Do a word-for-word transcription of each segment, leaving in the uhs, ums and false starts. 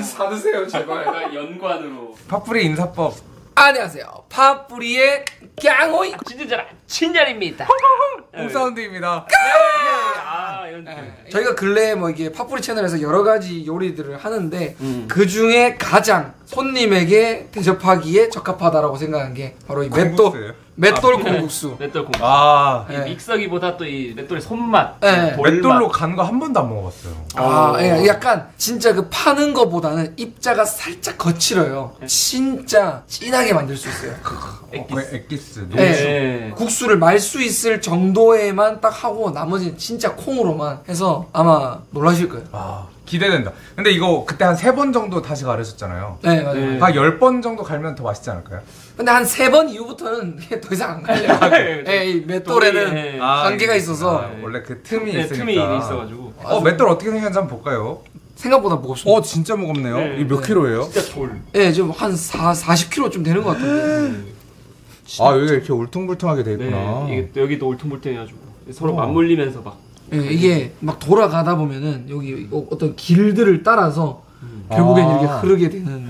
사드세요 제발. 연관으로. 팥뿌리 인사법. 안녕하세요. 팥뿌리의 깡호이 진짜라 친절입니다. 홍사운드입니다. 아, 이런 네. 저희가 근래에 뭐 이게 팥뿌리 채널에서 여러 가지 요리들을 하는데 음. 그 중에 가장 손님에게 대접하기에 적합하다라고 생각한 게 바로 이 맷돌 맷돌 콩국수. 맷돌 콩국수. 아, 이 네. 믹서기보다 또 이 맷돌의 손맛. 네. 돌맛. 맷돌로 간 거 한 번도 안 먹어봤어요. 아, 예, 약간 진짜 그 파는 거보다는 입자가 살짝 거칠어요. 진짜 진하게 만들 수 있어요. 엑기스. 어, 엑기스. 노 네. 네. 국수를 말 수 있을 정도에만 딱 하고 나머지는 진짜 콩으로만 해서 아마 놀라실 거예요. 아, 기대된다. 근데 이거 그때 한 세 번 정도 다시 가르쳤잖아요. 네, 맞아요. 네. 한 열 번 정도 갈면 더 맛있지 않을까요? 근데 한 세 번 이후부터는 더 이상 안 갈려요. 예, 이 맷돌에는 네. 아, 한계가 이- 있어서 아, 원래 그 틈이 네, 있으니까. 틈이 있어가지고. 어, 맷돌 어떻게 생겼는지 한번 볼까요? 생각보다 무겁습니다. 어, 진짜 무겁네요. 네. 이게 몇 킬로예요? 진짜 돌. 예, 지금 한 사, 사십 킬로그램 좀 되는 것 같은데. 아, 여기가 이렇게 울퉁불퉁하게 돼 네. 있구나. 이게 또 여기도 울퉁불퉁해가지고 서로 어. 맞물리면서 막. 예, 이게 막 돌아가다 보면은 여기 어떤 길들을 따라서 결국엔 아. 이렇게 흐르게 되는.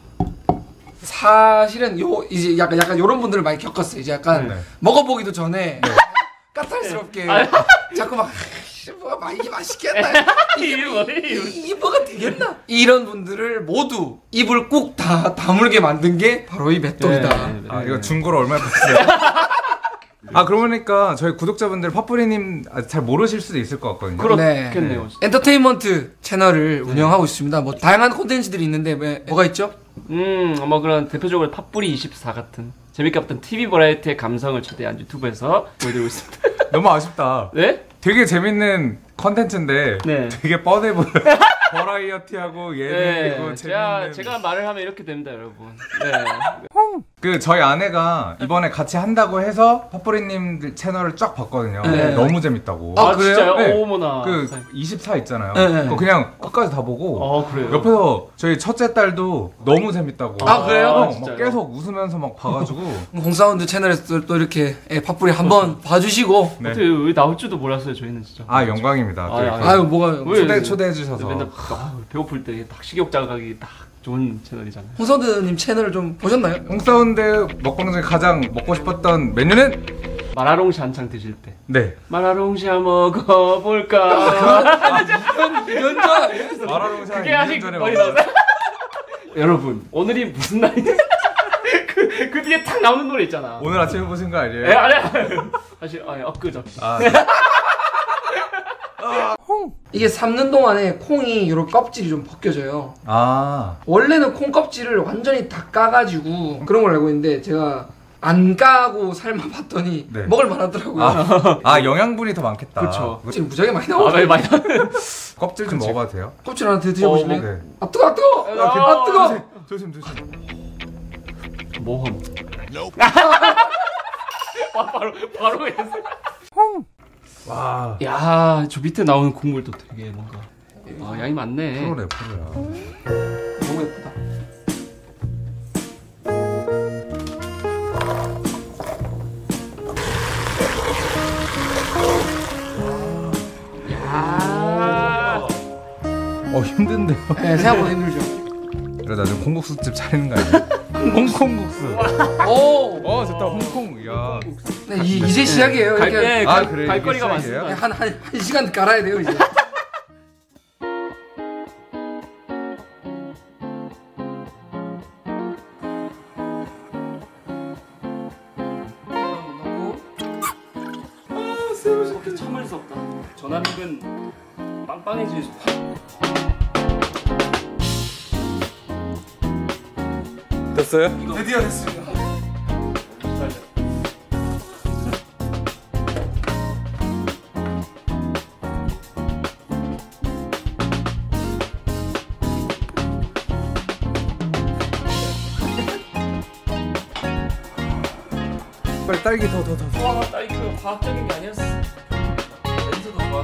사실은 요 이제 약간 약간 요런 분들을 많이 겪었어요. 이제 약간 네. 먹어보기도 전에 까탈스럽게 네. 자꾸 막 "아이씨, 뭐가 마- 이게 맛있겠나? 이게 뭐예요? 이- 이게 뭐가 되겠나? 이런 분들을 모두 입을 꾹 다 다물게 만든 게 바로 이 맷돌이다. 네, 네. 아, 이거 중고로 얼마 받았어요? 아, 그러고 보니까 저희 구독자분들 팥뿌리님 아직 잘 모르실 수도 있을 것 같거든요. 그렇겠네요. 네. 엔터테인먼트 채널을 운영하고 있습니다. 뭐 다양한 콘텐츠들이 있는데 왜, 뭐가 있죠? 음, 뭐 그런 대표적으로 팥뿌리 이십사 같은 재밌게 봤던 티비 버라이어티의 감성을 최대한 유튜브에서 보여드리고 있습니다. 너무 아쉽다. 네? 되게 재밌는 컨텐츠인데 네. 되게 뻔해 보여. 버라이어티하고 네, 예능이고 제가 재밌는. 제가 말을 하면 이렇게 됩니다, 여러분. 네. 그 저희 아내가 이번에 같이 한다고 해서 팥뿌리님 채널을 쫙 봤거든요. 네. 너무 재밌다고. 아, 아, 그래요? 진짜요? 네. 어머나. 그 이십사 있잖아요. 네, 네. 그거 그냥 끝까지 다 보고 어, 그래요. 옆에서 저희 첫째 딸도 너무 재밌다고. 아, 그래요? 어, 진짜요? 막 계속 웃으면서 막 봐가지고. 홍사운드 채널에서 또 이렇게 예, 팥뿌리 한번 봐주시고. 네. 어떻게 왜 나올 줄도 몰랐어요, 저희는 진짜. 아, 영광입니다. 또 아, 이렇게 아, 아유 뭐가 왜? 초대 초대해 주셔서. 맨날 아, 배고플 때 딱 식욕 자극하기 딱 좋은 채널이잖아요. 홍사운드님 채널을 좀 보셨나요? 홍사운드 먹방 중에 가장 먹고 싶었던 메뉴는 마라롱시 한창 드실 때. 네. 마라롱시 먹어볼까? 이런 줄 알아요? 마라롱샤 그게 아직 전에 많이 먹었어요. 나왔어요. 여러분, 오늘이 무슨 날이냐? 그, 그 뒤에 탁 나오는 노래 있잖아. 오늘 아침에 보신 거 아니에요? 에, 아니, 아니. 사실, 아니, 엊그저. 아, 이게 삶는 동안에 콩이 이런 껍질이 좀 벗겨져요. 아, 원래는 콩 껍질을 완전히 다 까가지고 그런 걸 알고 있는데 제가 안 까고 삶아봤더니 네. 먹을 만하더라고요. 아, 아, 영양분이 더 많겠다. 그렇죠. 껍질 무지하게 많이 아, 나오죠. 왜 많이 나 껍질 좀 먹어봐도 돼요? 껍질 하나 더 드셔보실래요? 어, 네. 아 뜨거, 아 뜨거, 아 뜨거. 조심 조심. 모험. 와, 바로, 바로 했어. 와, 야, 저 밑에 나오는 국물도 되게 뭔가. 아, 양이 많네. 프로네 프로야. 너무 예쁘다. 야. 어, 힘든데요? 네, 생각보다 힘들죠. 그래 나중에 콩국수집 차리는 거 아니야? 홍콩국수. 오, 어, 좋다. 홍콩. 야. 네, 이, 이제 시작이에요. 갈, 이렇게 네, 아, 갈, 그래, 갈거리가 이게 시작이에요? 많습니다. 한, 한, 한 시간 갈아야 돼요, 이제. 이렇게 참을 수 없다. 전화력은 빵빵해질 수 됐어요? 드디어 됐습니다. 빨리 딸기 더 더 더. 더. 와, 나 이거 과학적인 게 아니었어. 냄새도 좋아.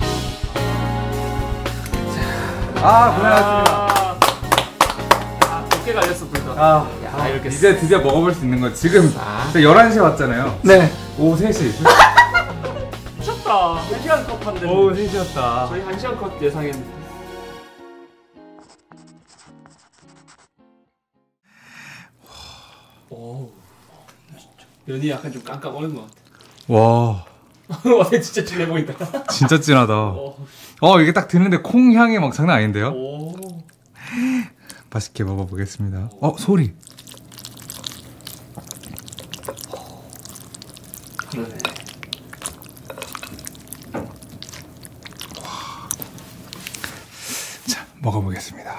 아, 고생하셨습니다. 아, 어깨 갈렸어 불다. 아, 야 이렇게 이제 드디어 먹어볼 수 있는 거. 지금 아. 열한 시에 왔잖아요. 네. 오후 세 시. 미쳤다. 한 시간 컷 한대. 오후 세 시였다. 저희 한 시간 컷 예상했는데. 오. 면이 약간 좀 깜깜거리는 것 같아. 와, 와, 진짜 진해 보인다. 진짜 진하다. 어. 어, 이게 딱 드는데 콩 향이 막 장난 아닌데요? 오. 맛있게 먹어보겠습니다. 어, 소리. 그러네. 자, 먹어보겠습니다.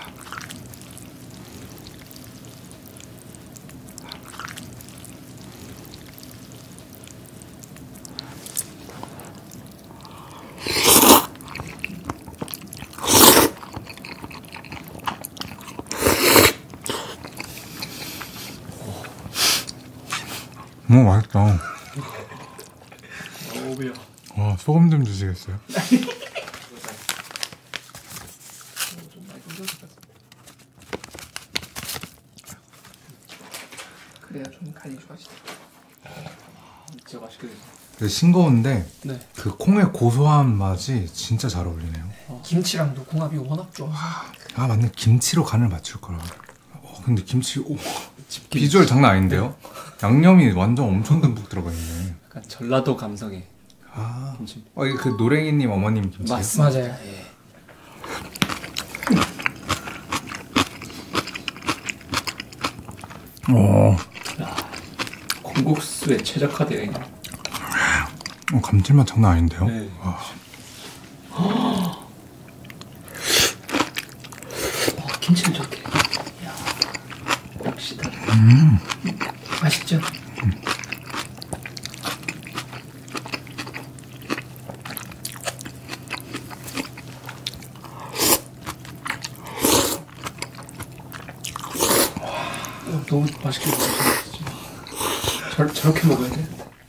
너무 맛있다. 오, 매워. 와, 소금 좀 주시겠어요? 그래야 좀 간이 좋아지죠. 진짜 맛있게 됐어. 되게 싱거운데 네. 그 콩의 고소한 맛이 진짜 잘 어울리네요. 김치랑도 궁합이 워낙 좋아서. 아, 맞네. 김치로 간을 맞출 거라. 어, 근데 김치, 오, 비주얼 장난 아닌데요? 양념이 완전 엄청 듬뿍 들어가 있네. 약간 전라도 감성의 아, 김치. 어, 이게 그 노랭이님 어머님 김치요? 맞습니다. 맞아요. 예. 어, 콩국수에 최적화되어 있는. 어, 감칠맛 장난 아닌데요? 네. 와. 아, 김치는 좋게. 야, 역시 다르. 음, 맛있죠? 어, 너무 맛있게 먹었어. 저, 저렇게 먹어야 돼.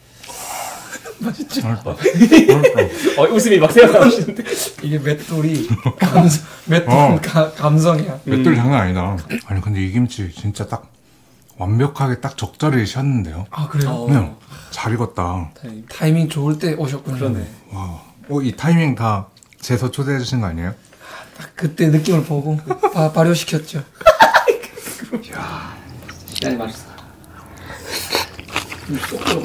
맛있죠? 맛있다. 어, 웃음이 막 생각나시는데. 이게 맷돌이 감성, 맷돌 어. 가, 감성이야. 맷돌 장난 아니다. 아니, 근데 이 김치 진짜 딱 완벽하게 딱 적절히 셨는데요? 아 그래요? 어. 그냥 잘 익었다. 다행히. 타이밍 좋을 때 오셨군요. 그러네. 와. 어, 이 타이밍 다 재서 초대해 주신 거 아니에요? 딱 그때 느낌을 보고 바, 발효시켰죠. 시간이 맛있어. 음, 쏙 들어가.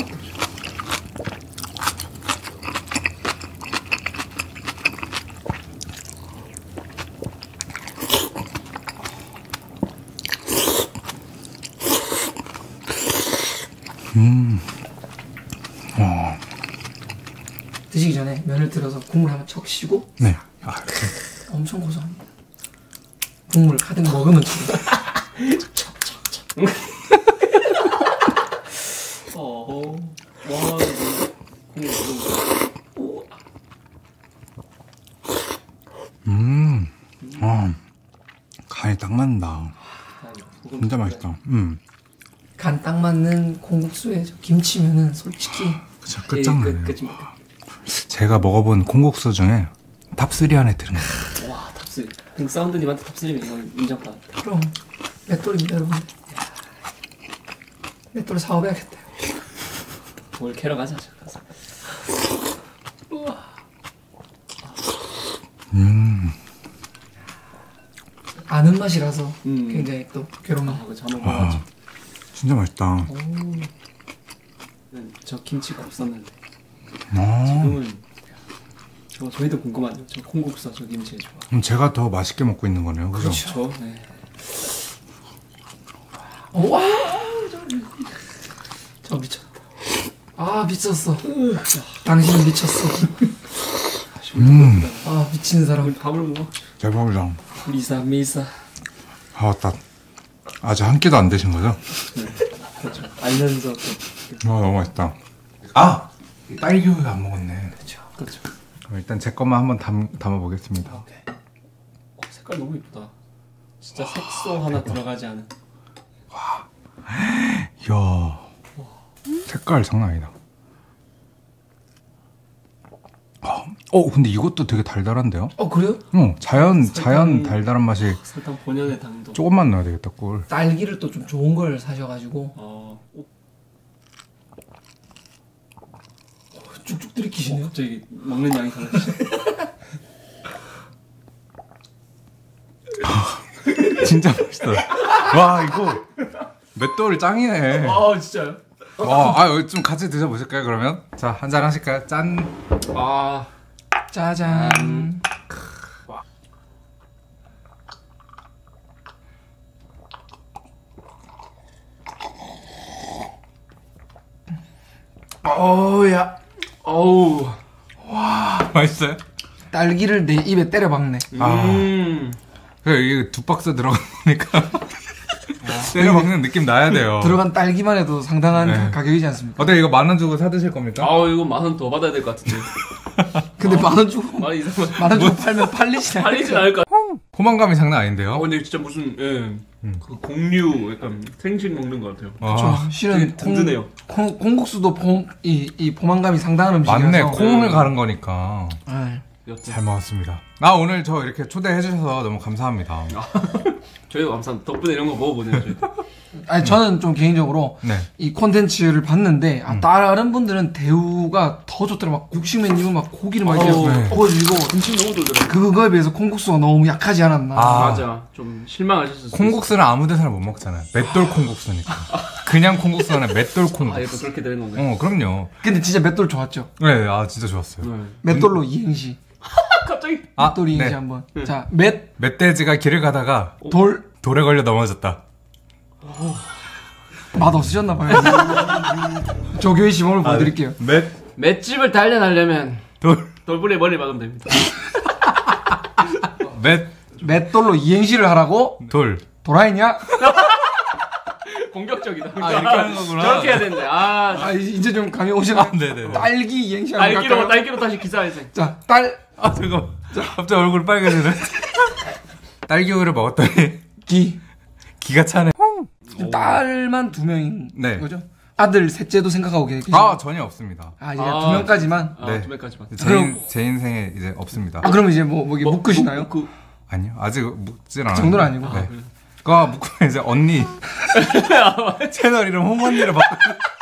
음. 어. 드시기 전에 면을 들어서 국물 한번 척 쉬고 네. 아, 이렇게. 엄청 고소합니다. 국물 가득 먹으면 좋아요. 어, 와, 국물 너무. 음. 어. 간이 딱 맞는다. 소금 진짜 맛있다. 음. 간 딱 맞는 콩국수에 저 김치면은 솔직히 진짜 예, 끝장나네요. 끝, 끝, 제가 먹어본 콩국수 중에 탑삼 안에 드는 거. 와, 탑쓰리. 그 사운드님한테 탑쓰리면 이건 인정받았다. 그럼 맷돌입니다 여러분. 맷돌 사업해야겠다. 뭘 캐러 가자, 저 가서. 음. 아는 맛이라서 음. 굉장히 또 괴로운 아, 그거 한번 먹어야지. 아, 진짜 맛있다. 저 김치가 없었는데 아. 지금은 저 저희도 궁금하죠. 저 콩국수 저 김치 좋아. 그럼 제가 더 맛있게 먹고 있는 거네요. 그죠? 그렇죠. 네. 어, 와, 저, 저 미쳤다. 아 미쳤어. 당신은 미쳤어. 음. 아 미친 사람. 우리 밥을 먹어. 대박이다. 미사 미사. 아, 맞다. 아직 한 끼도 안 드신 거죠? 네. 그렇죠. 알면서 또 아, 너무 맛있다. 아! 딸기 우유 안 먹었네. 그렇죠. 그렇죠. 그럼 일단 제 것만 한번 담, 담아보겠습니다. 어, 색깔 너무 예쁘다. 진짜 색소 하나 들어가지 않은. 이야. 색깔 장난 아니다. 아, 어 근데 이것도 되게 달달한데요? 어 그래요? 어 자연 설탕이- 자연 달달한 맛이 설탕 본연의 당도. 조금만 넣어야 되겠다 꿀. 딸기를 또 좀 좋은 걸 사셔가지고 어, 어, 쭉쭉 들이키시네요. 갑자기 먹는 양이 달라지죠. 진짜 맛있다. 와 이거 맷돌 짱이네. 아 진짜요? 와, 아, 여기 좀 같이 드셔보실까요, 그러면? 자, 한 잔 하실까요? 짠. 아 짜잔. 음. 어우야. 어우. 맛있어요? 딸기를 내 입에 때려 박네. 음. 그래, 이게 두 박스 들어가니까. 때려 먹는 느낌 나야 돼요. 들어간 딸기만 해도 상당한 네. 가격이지 않습니까? 어때, 이거 만 원 주고 사 드실 겁니까? 아 이거 만 원 더 받아야 될 것 같은데. 근데 만 원 주고 만 이상만 만 원 주고 팔면 팔리지 않아요? 팔리진 않을 것 같아. 포만감이 장난 아 아닌데요? 근데 진짜 무슨 예. 그 공류 약간 생식 먹는 것 같아요. 아, 저 실은 되게 든든해요. 콩, 콩국수도 봄, 이, 이 포만감이 상당한 음식이라서 맞네, 콩을 가른 거니까. 네. 여튼 잘 먹었습니다. 아, 오늘 저 이렇게 초대해주셔서 너무 감사합니다. 저희도 감사합니다. 덕분에 이런 거 먹어보네요. 저희. 아니 저는 좀 개인적으로 네. 이 콘텐츠를 봤는데 아, 다른 분들은 대우가 더 좋더라고. 막 국식맨님은 막 고기를 막 이렇게 어우, 네. 구워주고 김치 너무 돌더라고요. 그거에 비해서 콩국수가 너무 약하지 않았나. 아. 맞아. 좀 실망하셨을 수 콩국수는 아무 데서나 못 먹잖아요. 맷돌 콩국수니까. 그냥 콩국수가 아니라 맷돌 있어요. 아 이거 콩국수. 그렇게 되는 건가요? 어, 그럼요. 근데 진짜 맷돌 좋았죠. 네, 아, 진짜 좋았어요. 네. 맷돌로 이행시. 갑자기 아, 맷돌 이행시 네. 한번. 자, 맷, 멧돼지가 길을 가다가 돌, 돌에 걸려 넘어졌다. 맛 없으셨나봐요. 조교의 시범을 보여드릴게요. 맷, 맷집을 단련하려면 돌, 돌부리에 머리 박으면 됩니다. 맷, 맷돌로 이행시를 하라고? 돌. 도라이냐? 공격적이다. 아, 이렇게 하는 거구나. 저렇게 해야 되는데. 아, 아, 이제 좀 감이 오시나? 아, 네네네. 딸기 이행시 한번 딸기로 갈까요? 딸기로 다시 기사에서. 자, 딸, 아, 잠깐만. 갑자기 얼굴 빨개지네. 딸기우유를 먹었더니 기. 기가 차네. 딸만 두 명인 네. 거죠? 아들 셋째도 생각하고 계시죠? 아, 전혀 없습니다. 아, 이제 아, 두 명까지만? 아, 네. 두 명까지만. 제, 그럼- 인, 제 인생에 이제 없습니다. 아, 그럼 이제 뭐, 뭐, 이게 묶으시나요? 그, 아니요. 아직 묶진 않아요. 정도는 아니고. 네. 그거 묶으면 이제 언니 채널 이름 홍언니를 바꿔.